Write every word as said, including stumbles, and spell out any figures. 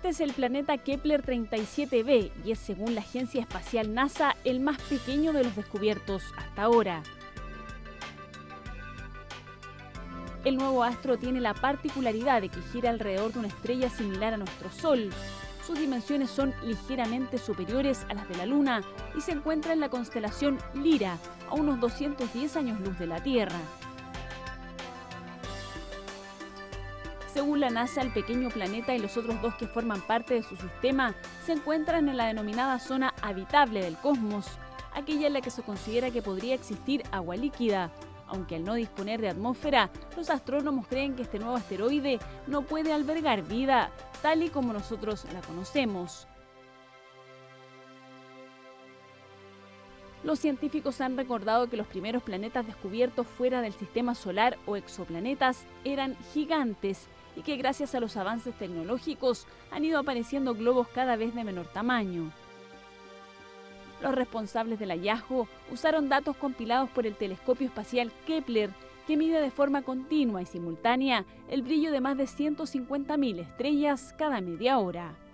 Este es el planeta Kepler treinta y siete b y es, según la agencia espacial NASA, el más pequeño de los descubiertos hasta ahora. El nuevo astro tiene la particularidad de que gira alrededor de una estrella similar a nuestro Sol. Sus dimensiones son ligeramente superiores a las de la Luna y se encuentra en la constelación Lira, a unos doscientos diez años luz de la Tierra. Según la NASA, el pequeño planeta y los otros dos que forman parte de su sistema se encuentran en la denominada zona habitable del cosmos, aquella en la que se considera que podría existir agua líquida. Aunque al no disponer de atmósfera, los astrónomos creen que este nuevo asteroide no puede albergar vida, tal y como nosotros la conocemos. Los científicos han recordado que los primeros planetas descubiertos fuera del sistema solar o exoplanetas eran gigantes y que gracias a los avances tecnológicos han ido apareciendo globos cada vez de menor tamaño. Los responsables del hallazgo usaron datos compilados por el telescopio espacial Kepler, que mide de forma continua y simultánea el brillo de más de ciento cincuenta mil estrellas cada media hora.